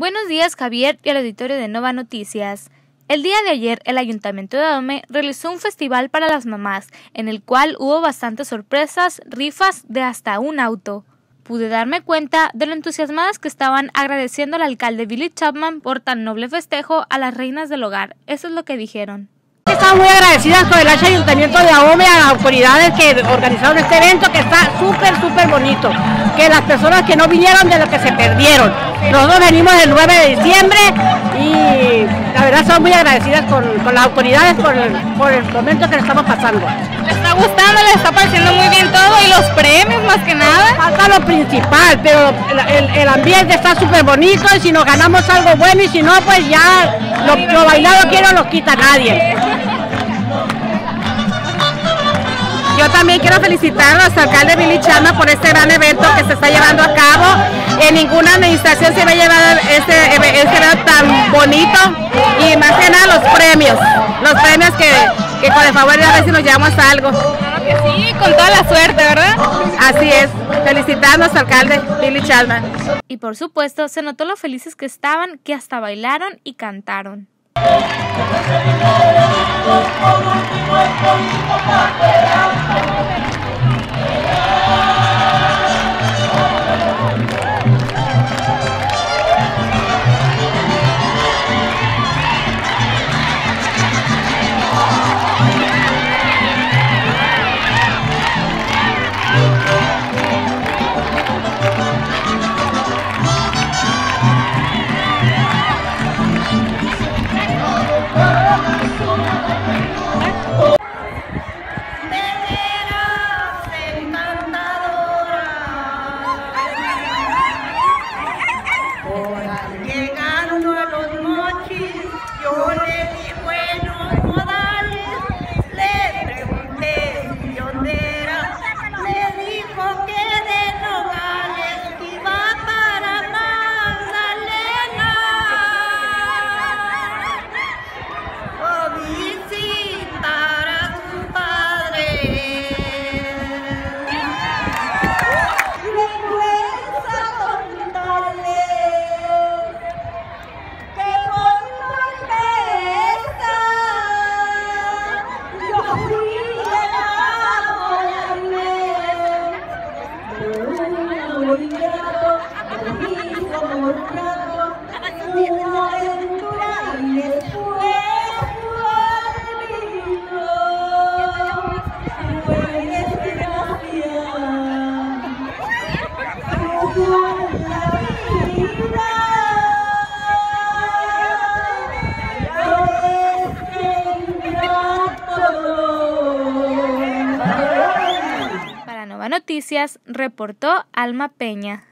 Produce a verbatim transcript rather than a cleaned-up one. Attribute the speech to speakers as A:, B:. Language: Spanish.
A: Buenos días, Javier, y al auditorio de Nova Noticias. El día de ayer, el Ayuntamiento de Ahome realizó un festival para las mamás, en el cual hubo bastantes sorpresas, rifas de hasta un auto. Pude darme cuenta de lo entusiasmadas que estaban agradeciendo al alcalde Billy Chapman por tan noble festejo a las reinas del hogar. Eso es lo que dijeron.
B: Estamos muy agradecidas con el Ayuntamiento de Ahome, a las autoridades que organizaron este evento, que está súper, súper bonito. Que las personas que no vinieron de lo que se perdieron. Nosotros venimos el nueve de diciembre y la verdad somos muy agradecidas con, con las autoridades por el, por el momento que le estamos pasando.
A: ¿Le está gustando? ¿Le está pareciendo muy bien todo? ¿Y los premios más que nada?
B: Falta lo principal, pero el, el, el ambiente está súper bonito y si nos ganamos algo bueno y si no, pues ya lo, lo bailado que no nos quita nadie.
C: Yo también quiero felicitar a nuestro alcalde Billy Chapman por este gran evento que se está llevando a cabo. En ninguna administración se va a llevar este, este evento tan bonito y más que nada los premios, los premios que, que con el favor de a ver si nos llevamos a algo.
A: Claro que sí, con toda la suerte, ¿verdad?
C: Así es, felicitar a nuestro alcalde Billy Chapman.
A: Y por supuesto, se notó lo felices que estaban, que hasta bailaron y cantaron. Para Nova Noticias, reportó Alma Peña.